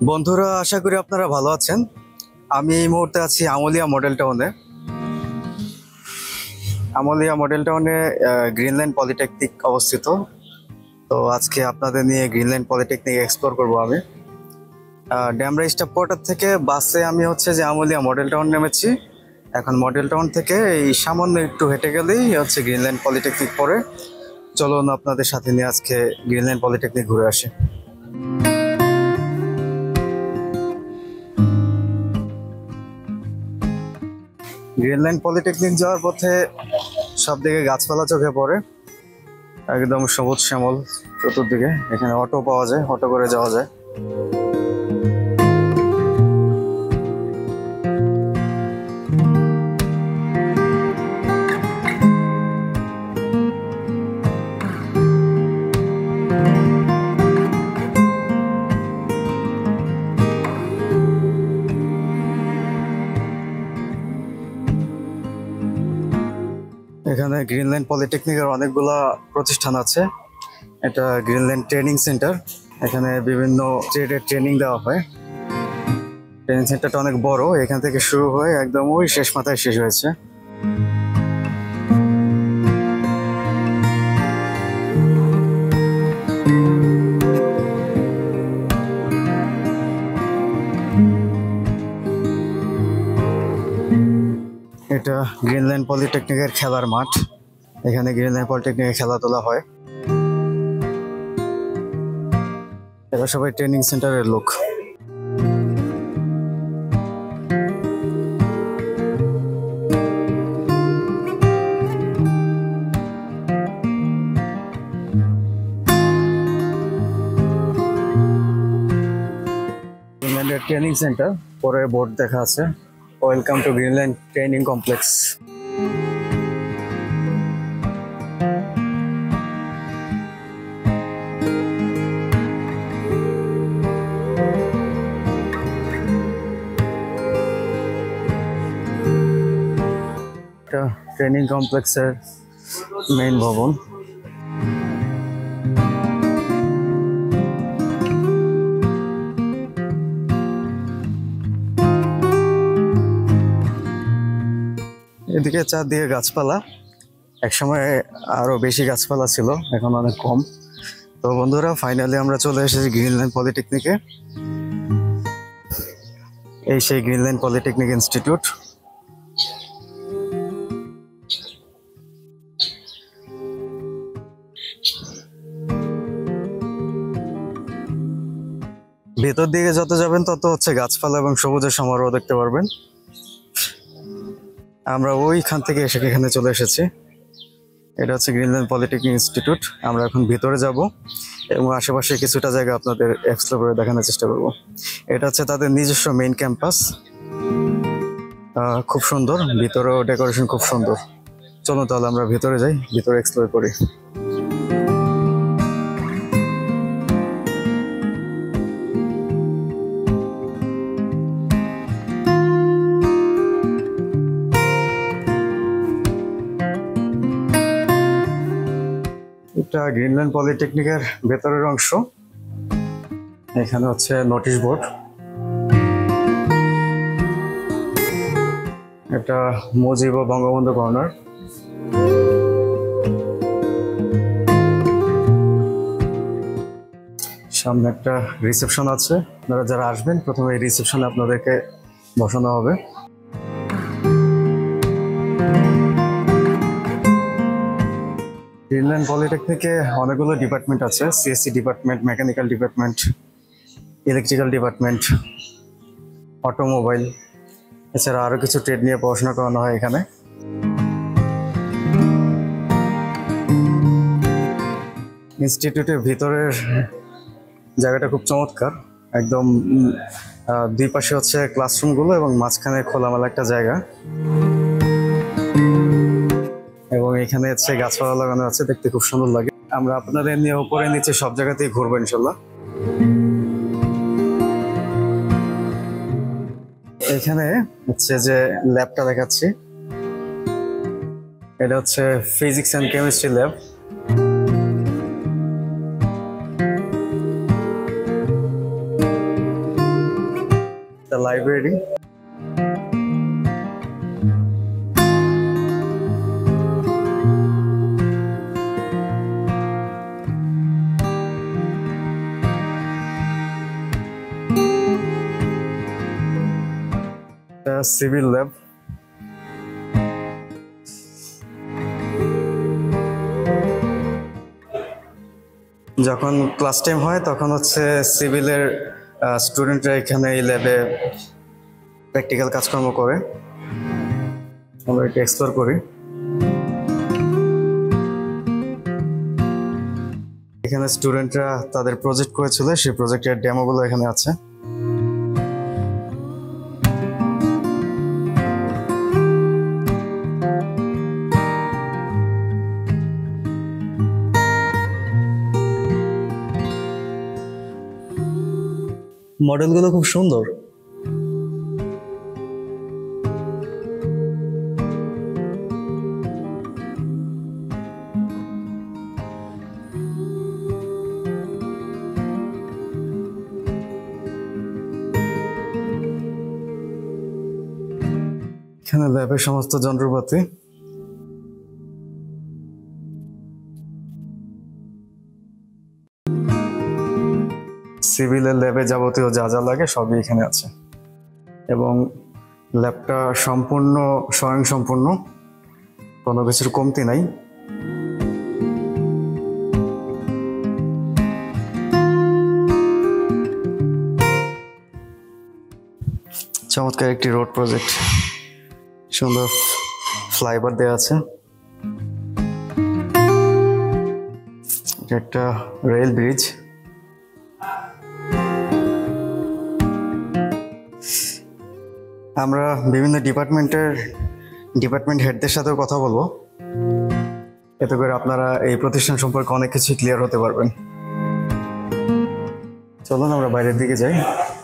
বন্ধুরা, আশা করি আপনারা ভালো আছেন। আমি এই মুহূর্তে আছি আমুলিয়া মডেল টাউনে। আমুলিয়া মডেল টাউনে গ্রিনল্যান্ড পলিটেকনিক অবস্থিত। তো আজকে আপনাদের নিয়ে গ্রিনল্যান্ড পলিটেকনিক এক্সপ্লোর করব আমি। ড্যামরা স্টাফ কোয়ার্টার থেকে বাসে আমি যে আমুলিয়া মডেল টাউন নেমেছি। এখন মডেল টাউন থেকে এই সামান্য একটু হেঁটে গেলেই গ্রিনল্যান্ড পলিটেকনিক পড়ে। চলুন আপনাদের সাথে নিয়ে আজকে গ্রিনল্যান্ড পলিটেকনিক ঘুরে আসি। গ্রিনল্যান্ড পলিটেকনিক যাওয়ার পথে সব দিকে গাছপালা চোখে পড়ে, একদম সবুজ শ্যামল চতুর্দিকে। এখানে অটো পাওয়া যায়, অটো করে যাওয়া যায়। এখানে গ্রিনল্যান্ড পলিটেকনিকের অনেকগুলা প্রতিষ্ঠান আছে। এটা গ্রিনল্যান্ড ট্রেনিং সেন্টার। এখানে বিভিন্ন ট্রেডের ট্রেনিং দেওয়া হয়। ট্রেনিং সেন্টারটা অনেক বড়, এখান থেকে শুরু হয়ে একদম ওই শেষ মাথায় শেষ হয়েছে। এটা গ্রিনল্যান্ড পলিটেকনিকের খেলার মাঠ। এখানে গ্রিনল্যান্ড পলিটেকনিকের খেলাধুলা হয়। এরা সবাই ট্রেনিং সেন্টারের লোক। গ্রিনল্যান্ডের ট্রেনিং সেন্টার, পরে বোর্ড দেখা আছে, welcome to Greenland training complex. এটা ট্রেনিং কমপ্লেক্সের মেইন ভবন। এদিকে চারদিকে গাছপালা। একসময় আরো বেশি গাছপালা ছিল, এখন অনেক কম। তো বন্ধুরা, ফাইনালি আমরা চলে এসেছি গ্রিনল্যান্ড পলিটেকনিকে। এই সেই গ্রিনল্যান্ড পলিটেকনিক ইনস্টিটিউট। ভেতর দিকে যত যাবেন তত গাছপালা এবং সবুজের সমারোহ দেখতে পারবেন। আমরা ওইখান থেকে এখানে চলে এসেছি। এটা গ্রিনল্যান্ড পলিটেকনিক ইনস্টিটিউট। আমরা এখন ভিতরে যাব এবং আশেপাশে কিছুটা জায়গা আপনাদের এক্সপ্লোর করে দেখানোর চেষ্টা করব। এটা তাদের নিজস্ব মেইন ক্যাম্পাস। খুব সুন্দর, ভিতরেও ডেকোরেশন খুব সুন্দর। চলো তাহলে আমরা ভিতরে যাই, ভিতরে এক্সপ্লোর করি। এটা গ্রিনল্যান্ড পলিটেকনিকের ভেতরের অংশ। এখানে নোটিশ বোর্ড। এটা মুজিব ও বঙ্গবন্ধু কর্নার। সামনে একটা রিসেপশন আছে। আপনারা যারা আসবেন প্রথমে এই রিসেপশনে আপনাদেরকে বসানো হবে। গ্রিনল্যান্ড পলিটেকনিকে অনেকগুলো ডিপার্টমেন্ট আছে। CSC department, mechanical department, electrical department, automobile, এছাড়া আরো কিছু ট্রেড নিয়ে পড়াশোনা করানো হয় এখানে। ইনস্টিটিউটের ভিতরের জায়গাটা খুব চমৎকার। একদম দুই পাশে ক্লাসরুমগুলো এবং মাঝখানে খোলামেলা একটা জায়গা, এবং এখানে গাছপালা লাগানো আছে, দেখতে খুব সুন্দর লাগে। আমরা আপনাদের নিয়ে উপরে নিচে সব জায়গাতেই ঘুরবো ইনশাল্লাহ। এখানে যে ল্যাবটা দেখাচ্ছি, এটা physics and chemistry lab. Library. Civil lab. যখন ক্লাস টাইম হয় তখন হচ্ছে সিভিলের স্টুডেন্টরা এখানে এই ল্যাবে প্র্যাকটিক্যাল কাজকর্ম করে। আমরা এটা এক্সপ্লোর করি। এখানে স্টুডেন্টরা তাদের প্রজেক্ট করেছিল, সেই প্রজেক্টের ডেমোগুলো এখানে আছে। মডেলগুলো খুব সুন্দর। এখানে ল্যাবের সমস্ত যন্ত্রপাতি। সিভিলের ল্যাবে যাবতীয় যা যা লাগে সবই এখানে আছে এবং ল্যাবটা সম্পূর্ণ স্বয়ংসম্পূর্ণ, কোনো কিছুর কমতি নাই। চমৎকার একটি রোড প্রজেক্ট, সুন্দর ফ্লাইওভার দেওয়া আছে। এটা একটা রেল ব্রিজ। আমরা বিভিন্ন ডিপার্টমেন্ট হেডদের সাথেও কথা বলবো, এতে করে আপনারা এই প্রতিষ্ঠান সম্পর্কে অনেক কিছু ক্লিয়ার হতে পারবেন। চলুন আমরা বাইরের দিকে যাই।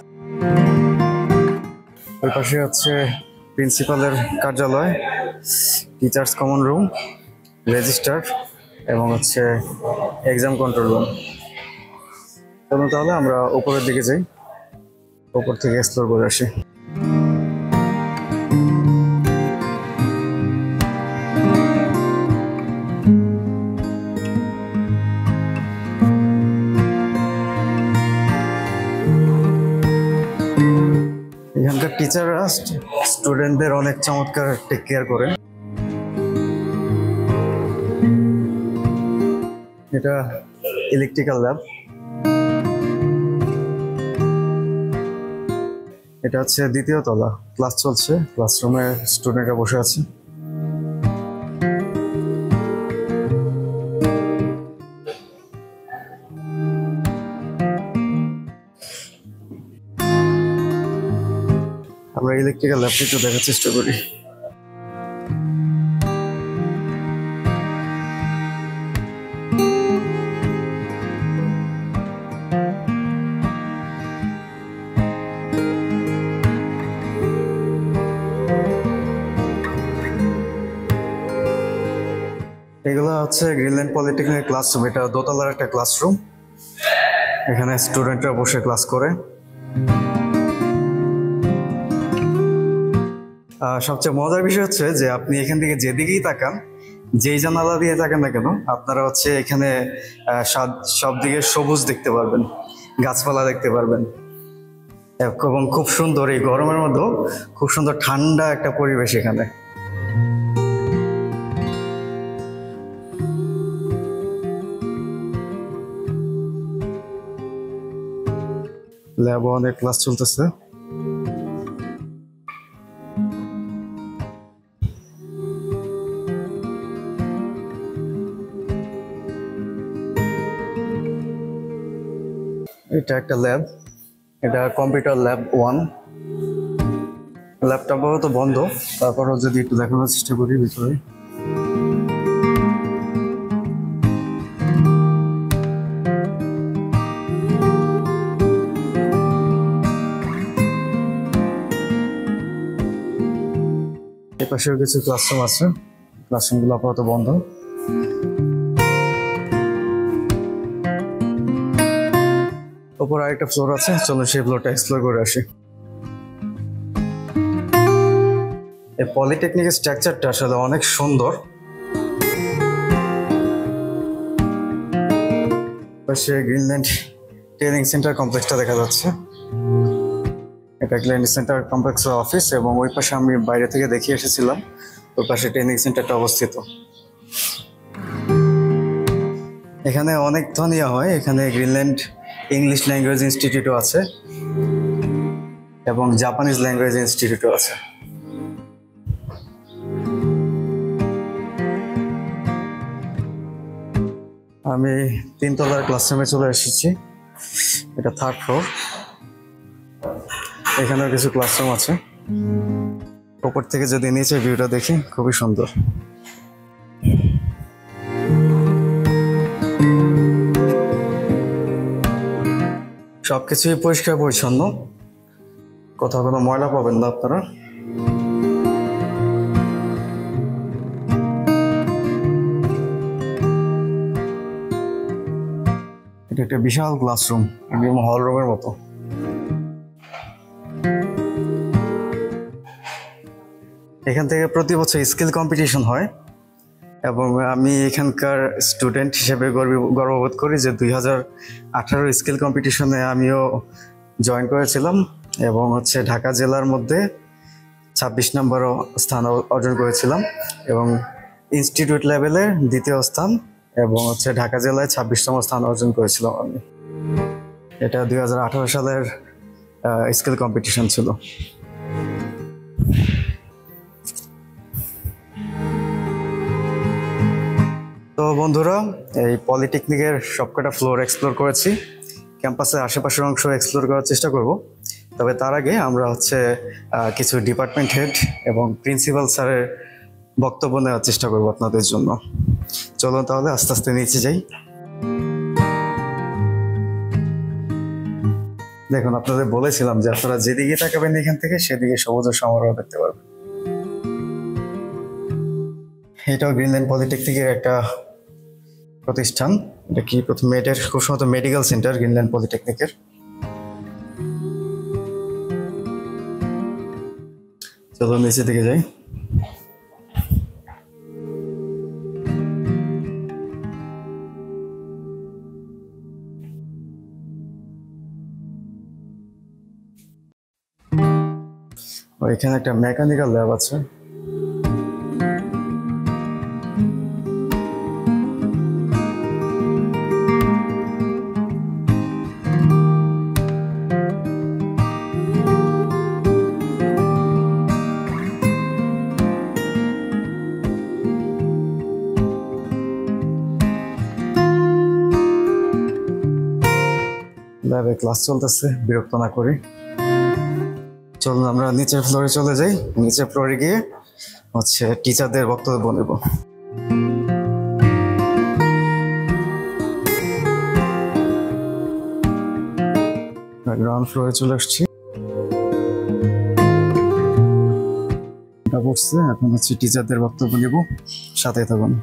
ওই পাশে হচ্ছে প্রিন্সিপালের কার্যালয়, টিচার্স কমন রুম, রেজিস্টার এবং হচ্ছে এক্সাম কন্ট্রোল রুম। চলুন তাহলে আমরা উপরের দিকে যাই, উপর থেকে এক্সপ্লোর করে আসি। এখানকার টিচাররা স্টুডেন্টদের অনেক চমৎকার টেক কেয়ার করে। এটা ইলেকট্রিক্যাল ল্যাব। এটা হচ্ছে দ্বিতীয় তলা, ক্লাস চলছে, ক্লাসরুমে স্টুডেন্টরা বসে আছে। আমরা ইলেকট্রিক্যাল ল্যাবটা একটু দেখার চেষ্টা করি। এগুলো হচ্ছে গ্রিনল্যান্ড পলিটেকনিক ক্লাসরুম। এটা দোতলার একটা ক্লাসরুম, এখানে স্টুডেন্টরা বসে ক্লাস করে। সবচেয়ে মজার বিষয় হচ্ছে যে আপনি এখান থেকে যেদিকেই তাকান, যেই জানালা দিয়ে তাকান না কেন, আপনারা হচ্ছে এখানে সব দিকে সবুজ দেখতে পারবেন, গাছপালা দেখতে পারবেন এবং খুব সুন্দর, এই গরমের মধ্যেও খুব সুন্দর ঠান্ডা একটা পরিবেশ এখানে। ল্যাবও অনেক ক্লাস চলতেছে। এটা একটা ল্যাব, এটা কম্পিউটার ল্যাব 1। ল্যাবটা আপাতত বন্ধ, তারপরও যদি একটু দেখানোর চেষ্টা করি ভিতরে। এপাশেও কিছু ক্লাসরুম আছে, ক্লাসরুমগুলো আপাতত বন্ধ। ওপর আরেকটা ফ্লোর আছে, চলুন সেই ফ্লোরটা এক্সপ্লোর করে আসি। এই পলিটেকনিকের স্ট্রাকচারটা আসলে অনেক সুন্দর। পাশে গ্রিনল্যান্ড ট্রেনিং সেন্টার কমপ্লেক্সটা দেখা যাচ্ছে। এটা গ্রিনল্যান্ড সেন্টার কমপ্লেক্সের অফিস, এবং ওই পাশে আমি বাইরে থেকে দেখে এসেছিলাম, ওই পাশে ট্রেনিং সেন্টারটা অবস্থিত। এখানে অনেক ধরনের হয়, এখানে গ্রিনল্যান্ড ইংলিশ ল্যাঙ্গুয়েজ ইনস্টিটিউটও আছে এবং জাপানিজ ল্যাঙ্গুয়েজ ইনস্টিটিউটও আছে। আমি 3 তলার ক্লাসরুমে চলে এসেছি, এটা 3rd ফ্লোর। এখানেও কিছু ক্লাসরুম আছে। উপর থেকে যদি নিচে ভিউটা দেখি, খুবই সুন্দর। সবকিছুই পরিষ্কার পরিচ্ছন্ন, কোথাও কোনো ময়লা পাবেন না আপনারা। এটা একটা বিশাল ক্লাসরুম, একদম হল রুমের মতো। এখান থেকে প্রতি বছর স্কিল কম্পিটিশন হয়, এবং আমি এখানকার স্টুডেন্ট হিসেবে গর্ববোধ করি যে 2018 স্কিল কম্পিটিশনে আমিও জয়েন করেছিলাম, এবং ঢাকা জেলার মধ্যে 26 নম্বর স্থান অর্জন করেছিলাম, এবং ইনস্টিটিউট লেভেলে 2য় স্থান, এবং ঢাকা জেলায় 26তম স্থান অর্জন করেছিলাম আমি। এটা 2018 সালের স্কিল কম্পিটিশন ছিল। তো বন্ধুরা, এই পলিটেকনিকের সবকটা ফ্লোর এক্সপ্লোর করেছি, ক্যাম্পাসের আশেপাশের অংশ এক্সপ্লোর করার চেষ্টা করব। তবে তার আগে আমরা কিছু ডিপার্টমেন্ট হেড এবং প্রিন্সিপাল স্যারের বক্তব্য নেওয়ার চেষ্টা করব আপনাদের জন্য। চলুন তাহলে আস্তে আস্তে নিচে যাই। দেখুন, আপনাদের বলেছিলাম যে আপনারা যেদিকে তাকাবেন এখান থেকে সেদিকে সবুজ সমারোহ দেখতে পারবেন। এটাও গ্রিনল্যান্ড পলিটেকনিকের একটা প্রতিষ্ঠান। এটা কি প্রথমে, এটার খুব সম্ভবত মেডিকেল সেন্টার গ্রিনল্যান্ড পলিটেকনিকের। চলো নিচে দিকে যাই। এখানে একটা মেকানিক্যাল ল্যাব আছে। ল্যাবে ক্লাস চলতেছে, বিরক্ত না করি। চলুন আমরা নিচের ফ্লোরে চলে যাই। নিচের ফ্লোরে গিয়ে টিচারদের বক্তব্য নেব। গ্রাউন্ড ফ্লোরে চলে আসছি। এখন টিচারদের বক্তব্য নেব, সাথে থাকুন।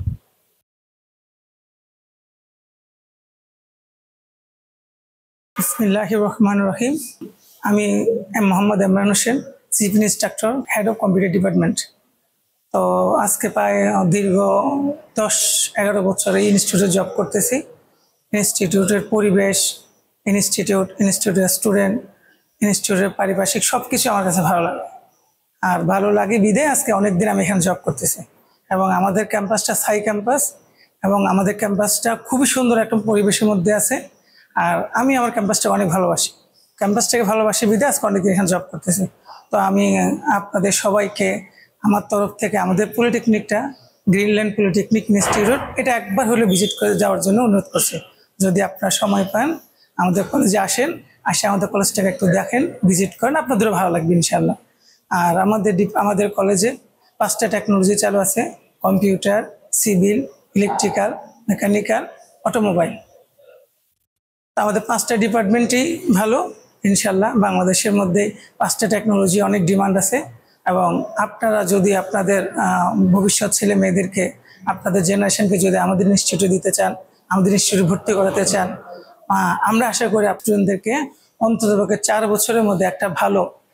বিসমিল্লাহির রহমানির রহিম। আমি Mohammad Imran Hossain, chief instructor, head of computer department. তো আজকে প্রায় দীর্ঘ 10-11 বছর এই ইনস্টিটিউটে জব করতেছি। ইনস্টিটিউটের পরিবেশ, ইনস্টিটিউটের স্টুডেন্ট, ইনস্টিটিউটের পারিপার্শ্বিক সব কিছু আমার কাছে ভালো লাগে। আর ভালো লাগে বিদে আজকে অনেকদিন আমি এখানে জব করতেছি। এবং আমাদের ক্যাম্পাসটা স্থায়ী ক্যাম্পাস, এবং আমাদের ক্যাম্পাসটা খুবই সুন্দর একটা পরিবেশের মধ্যে আছে। আর আমি আমার ক্যাম্পাসটাকে অনেক ভালোবাসি, ক্যাম্পাসটাকে ভালোবাসি বিদে আজকে অনেকদিন এখানে জব করতেছি। তো আমি আপনাদের সবাইকে আমার তরফ থেকে আমাদের পলিটেকনিকটা, গ্রিনল্যান্ড পলিটেকনিক ইনস্টিটিউট, এটা একবার হলে ভিজিট করে যাওয়ার জন্য অনুরোধ করছি। যদি আপনারা সময় পান আমাদের কলেজে আসেন, আমাদের কলেজটাকে একটু দেখেন, ভিজিট করেন, আপনাদেরও ভালো লাগবে ইনশাআল্লাহ। আর আমাদের কলেজে 5টা টেকনোলজি চালু আছে: computer, civil, electrical, mechanical, automobile. আমাদের 5টা ডিপার্টমেন্টই ভালো ইনশাল্লাহ। বাংলাদেশের মধ্যে 5টা টেকনোলজি অনেক ডিমান্ড আছে, এবং আপনারা যদি আপনাদের ভবিষ্যৎ ছেলে মেয়েদেরকে, আপনাদের জেনারেশনকে যদি আমাদের ইনস্টিটিউটে দিতে চান, আমাদের ইনস্টিটিউটে ভর্তি করাতে চান, আমরা আশা করি আপনাদেরকে অন্ততপক্ষে 4 বছরের মধ্যে একটা ভালো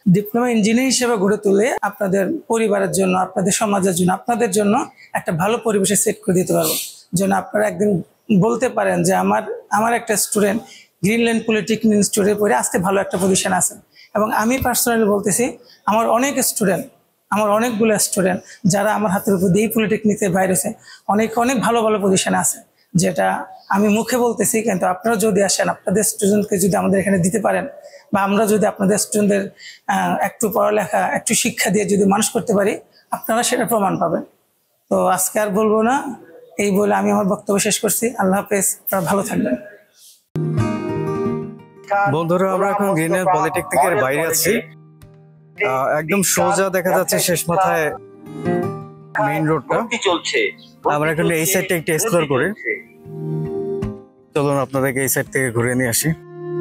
ডিপ্লোমা ইঞ্জিনিয়ার হিসেবে গড়ে তুলে আপনাদের পরিবারের জন্য, আপনাদের সমাজের জন্য, আপনাদের জন্য একটা ভালো পরিবেশে সেট করে দিতে পারবো, যেন আপনারা একদিন বলতে পারেন যে আমার একটা স্টুডেন্ট গ্রিনল্যান্ড পলিটেকনিক ইনস্টিটিউটে পড়ে আজকে ভালো একটা পজিশন আছে। এবং আমি পার্সোনালি বলতেছি, আমার অনেকগুলো স্টুডেন্ট যারা আমার হাতের উপর দিয়ে পলিটেকনিকের বাইরে আছে, অনেক ভালো ভালো পজিশনে আছে, যেটা আমি মুখে বলতেছি। কিন্তু আপনারা যদি আসেন, আপনাদের স্টুডেন্টকে যদি আমাদের এখানে দিতে পারেন, বা আমরা যদি আপনাদের স্টুডেন্টদের একটু পড়ালেখা, একটু শিক্ষা দিয়ে যদি মানুষ করতে পারি, আপনারা সেটা প্রমাণ পাবেন। তো আজকে আর বলবো না, এই বলে আমি আমার বক্তব্য শেষ করছি। আল্লাহ হাফেজ, আপনারা ভালো থাকবেন। বন্ধুরা, আমরা এখন গ্রিনল্যান্ড পলিটেকনিকের বাইরে আছি। একদম সোজা দেখা যাচ্ছে শেষ মাথায় মেইন রোডটা। আমরা এখন এই সাইডটা একটু এক্সপ্লোর করি। চলুন আপনাদেরকে এই সাইড থেকে ঘুরে নিয়ে আসি।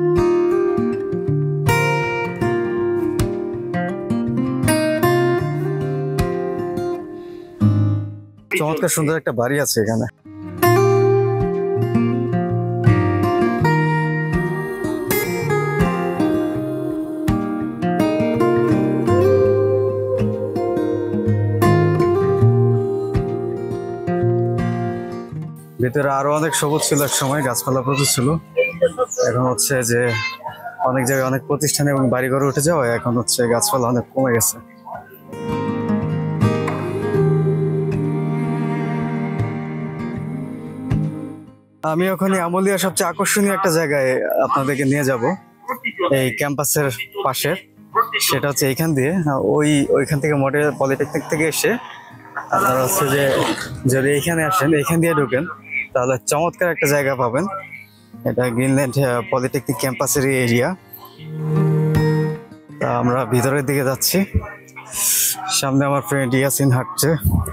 চমৎকার সুন্দর একটা বাড়ি আছে এখানে। ভিতরে আরো অনেক সবুজ ছিল, এক সময় গাছপালা প্রচুর ছিল। এখন হচ্ছে যে অনেক জায়গায় অনেক প্রতিষ্ঠান এবং বাড়িঘর উঠে যাওয়া, এখন হচ্ছে গাছপালা অনেক কমে গেছে। আমি ওখানে আমলিয়া সবচেয়ে আকর্ষণীয় একটা জায়গায় আপনাদেরকে নিয়ে যাব, এই ক্যাম্পাসের পাশে। সেটা হচ্ছে এইখান দিয়ে, ওইখান থেকে মডেল পলিটেকনিক থেকে এসে আপনারা হচ্ছে যে যদি এইখানে আসেন, এইখান দিয়ে ঢুকেন, তাহলে চমৎকার একটা জায়গা পাবেন। এটা গ্রিনল্যান্ড পলিটেকনিক ক্যাম্পাসের এরিয়া। তা আমরা ভিতরের দিকে যাচ্ছি। সামনে আমার ফ্রেন্ড ইয়াসিন হাঁটছে।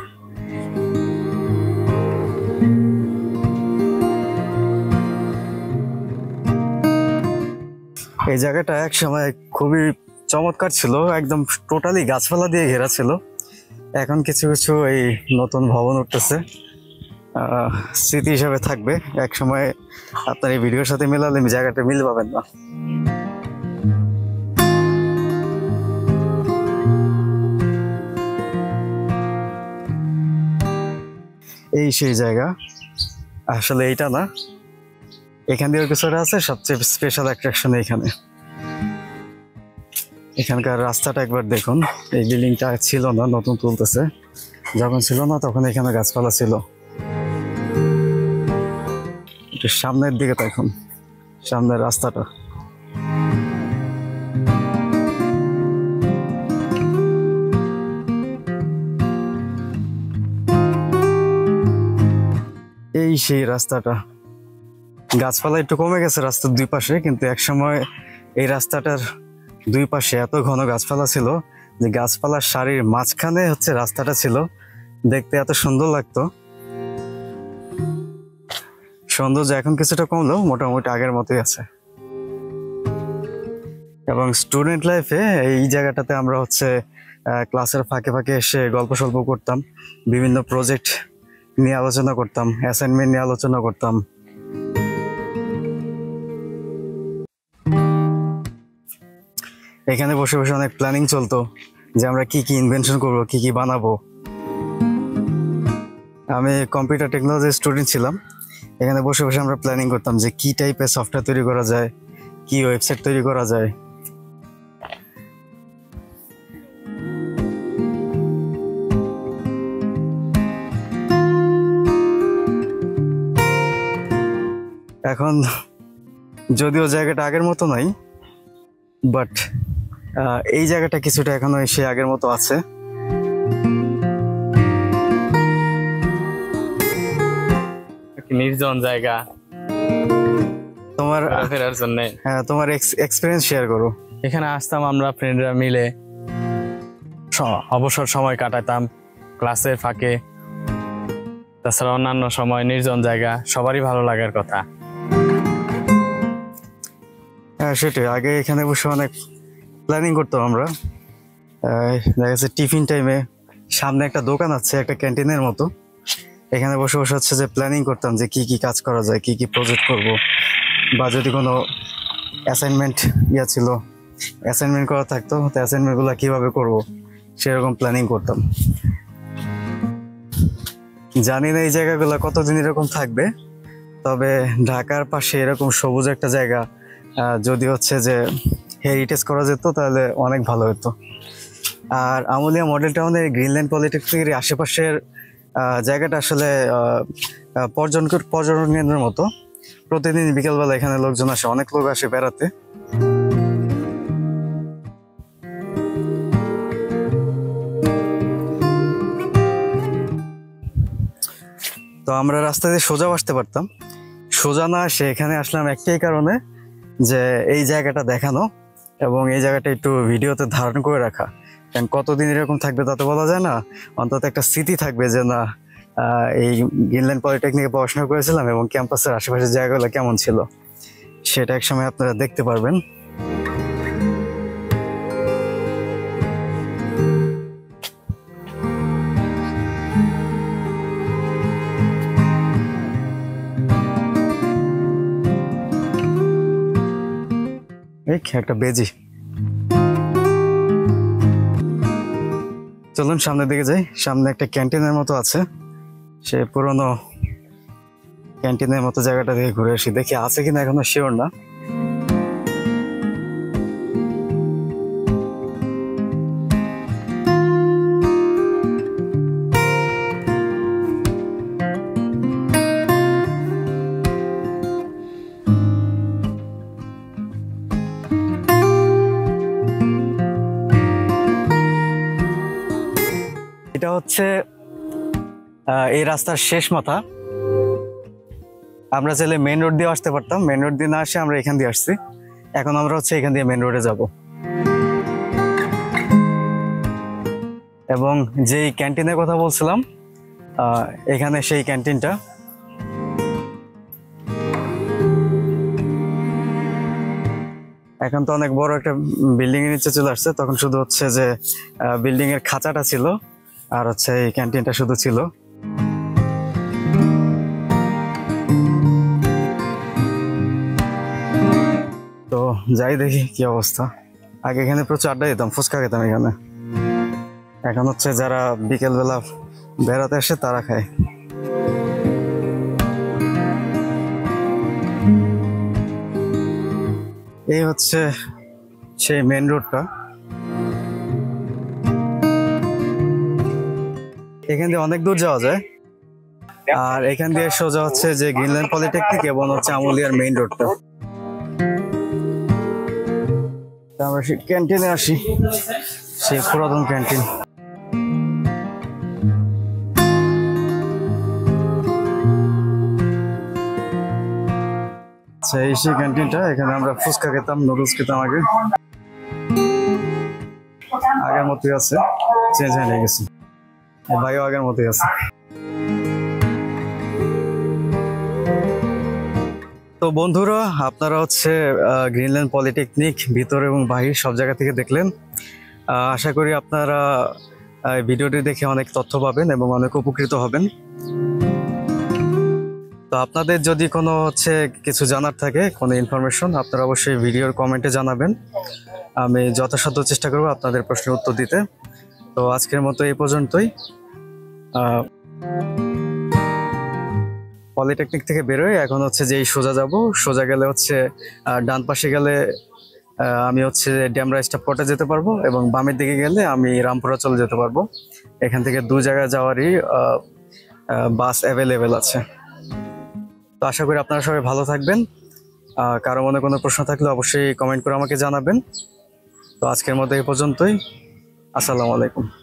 এই জায়গাটা এক সময় খুবই চমৎকার ছিল, একদম টোটালি গাছপালা দিয়ে ঘেরা ছিল। এখন কিছু কিছু এই নতুন ভবন উঠতেছে, স্মৃতি হিসাবে থাকবে। এক সময় আপনার এই ভিডিওর সাথে মিলালে জায়গাটা মিল পাবেন না। এই সেই জায়গা, আসলে এইটা না, এখান দিয়ে কিছুটা আছে। সবচেয়ে স্পেশাল অ্যাট্রাকশন এখানে। এখানকার রাস্তাটা একবার দেখুন। এই বিল্ডিংটা ছিল না, নতুন তুলতেছে। যখন ছিল না তখন এখানে গাছপালা ছিল। একটু সামনের দিকে দেখুন, সামনের রাস্তাটা। এই সেই রাস্তাটা। গাছপালা একটু কমে গেছে রাস্তার দুই পাশে, কিন্তু একসময় এই রাস্তাটার দুই পাশে এত ঘন গাছপালা ছিল যে গাছপালার সারির মাঝখানে হচ্ছে রাস্তাটা ছিল। দেখতে এত সুন্দর লাগতো। সৌন্দর্য এখন কিছুটা কমলেও মোটামুটি আগের মতোই আছে। এবং স্টুডেন্ট লাইফে এই জায়গাটাতে আমরা হচ্ছে ক্লাসের ফাঁকে ফাঁকে এসে গল্প সল্প করতাম, বিভিন্ন প্রজেক্ট নিয়ে আলোচনা করতাম, অ্যাসাইনমেন্ট নিয়ে আলোচনা করতাম। এখানে বসে বসে অনেক প্ল্যানিং চলতো যে আমরা কি কি ইনভেনশন করবো, কি কি বানাবো। আমি কম্পিউটার টেকনোলজির স্টুডেন্ট ছিলাম। এখানে বসে বসে আমরা প্ল্যানিং করতাম যে কি টাইপের সফটওয়্যার তৈরি করা যায়, কি ওয়েবসাইট তৈরি করা যায়। এখন যদিও জায়গাটা আগের মতো নাই, বাট এই জায়গাটা কিছুটা এখনো সে আগের মতো আছে। নির্জন জায়গা তোমার ফেরার জন্য। হ্যাঁ, তোমার এক্সপিরিয়েন্স শেয়ার করো। এখানে আসতাম আমরা ফ্রেন্ডরা মিলে, অবসর সময় কাটাতাম ক্লাসের ফাঁকে। তাছাড়া অন্যান্য সময় নির্জন জায়গা সবারই ভালো লাগার কথা। হ্যাঁ, সেটাই। আগে এখানে বসে অনেক প্ল্যানিং করতাম আমরা। দেখা যাচ্ছে টিফিন টাইমে সামনে একটা দোকান আছে, একটা ক্যান্টিনের মতো। এখানে বসে বসে হচ্ছে যে প্ল্যানিং করতাম যে কি কি কাজ করা যায়, কি কি প্রজেক্ট করব, বা যদি কোনো অ্যাসাইনমেন্ট ছিল অ্যাসাইনমেন্ট করা থাকতো, তো অ্যাসাইনমেন্টগুলো কীভাবে করব সেরকম প্ল্যানিং করতাম। জানি না এই জায়গাগুলো কতদিন এরকম থাকবে, তবে ঢাকার পাশে এরকম সবুজ একটা জায়গা যদি হচ্ছে যে হেরিটেজ করা যেত তাহলে অনেক ভালো হতো। আর আশুলিয়া মডেল টাউনের গ্রিনল্যান্ড পলিটেকনিকের আশেপাশের জায়গাটা আসলে পর্যটন কেন্দ্রের মতো। প্রতিদিন বিকেলবেলা এখানে লোকজন আসে, অনেক লোক আসে বেড়াতে। তো আমরা রাস্তা দিয়ে সোজাও আসতে পারতাম, সোজা না আসে এখানে আসলাম একটাই কারণে, যে এই জায়গাটা দেখানো এবং এই জায়গাটা একটু ভিডিওতে ধারণ করে রাখা। কারণ কতদিন এরকম থাকবে তা তো বলা যায় না, অন্তত একটা স্মৃতি থাকবে যে না এই গ্রিনল্যান্ড পলিটেকনিকে পড়াশোনা করেছিলাম এবং ক্যাম্পাসের আশেপাশের জায়গাগুলো কেমন ছিল সেটা একসময় আপনারা দেখতে পারবেন। একটা বেজি, চলুন সামনের দিকে যাই। সামনে একটা ক্যান্টিনের মতো আছে, সে পুরনো ক্যান্টিনের মতো জায়গাটা থেকে ঘুরে আসি, দেখি আছে কিনা এখনো শিওর না। এটা হচ্ছে এই রাস্তার শেষ মাথা। আমরা চাইলে মেইন রোড দিয়ে আসতে পারতাম, মেইন রোড দিয়ে না আসে আমরা এখান দিয়ে আসছি। এখন আমরা হচ্ছে এখান দিয়ে মেইন রোডে যাব। এবং যেই ক্যান্টিনের কথা বলছিলাম এখানে সেই ক্যান্টিনটা। এখন তো অনেক বড় একটা বিল্ডিং এর নিচে চলে আসছে, তখন শুধু হচ্ছে যে বিল্ডিং এর খাঁচাটা ছিল আর হচ্ছে এই ক্যান্টিনটা শুধু ছিল। তো যাই দেখি কি অবস্থা। আগে এখানে প্রচুর আড্ডা দিতাম, ফুচকা খেতাম এখানে। এখন হচ্ছে যারা বিকেল বেলা বেড়াতে আসে তারা খায়। এই হচ্ছে সেই মেন রোডটা। এখান দিয়ে অনেক দূর যাওয়া যায়, আর এখান দিয়ে সোজা হচ্ছে যে গ্রিনল্যান্ড পলিটেকনিক এবং হচ্ছে আশুলিয়ার মেইন রোডটা। আমরা সেই ক্যান্টিনে আসি, সেই পুরাতন ক্যান্টিন। আচ্ছা এই সেই ক্যান্টিনটা, এখানে আমরা ফুচকা খেতাম, নুডলস খেতাম। আগের মতোই আছে, চেঞ্জ হয়ে গেছে। ভাইও আগের মতোই আছে। তো বন্ধুরা, আপনারা হচ্ছে গ্রিনল্যান্ড পলিটেকনিক ভিতর এবং বাহির সব জায়গা থেকে দেখলেন। আশা করি আপনারা ভিডিওটি দেখে অনেক তথ্য পাবেন এবং অনেক উপকৃত হবেন। তো আপনাদের যদি কোনো হচ্ছে কিছু জানার থাকে, কোনো ইনফরমেশন, আপনারা অবশ্যই ভিডিওর কমেন্টে জানাবেন। আমি যথাসাধ্য চেষ্টা করব আপনাদের প্রশ্নের উত্তর দিতে। তো আজকের মতো এই পর্যন্তই। পলিটেকনিক থেকে বেরোয় এখন হচ্ছে যে সোজা যাব, সোজা গেলে হচ্ছে ডান পাশে গেলে আমি হচ্ছে ড্যামরা স্টাফ কোয়ার্টার যেতে পারবো, এবং বামের দিকে গেলে আমি রামপুরা চলে যেতে পারবো। এখান থেকে দু জায়গায় যাওয়ারই বাস অ্যাভেলেবেল আছে। তো আশা করি আপনারা সবাই ভালো থাকবেন। কারো মনে কোনো প্রশ্ন থাকলে অবশ্যই কমেন্ট করে আমাকে জানাবেন। তো আজকের মতো এই পর্যন্তই। আসসালামু আলাইকুম।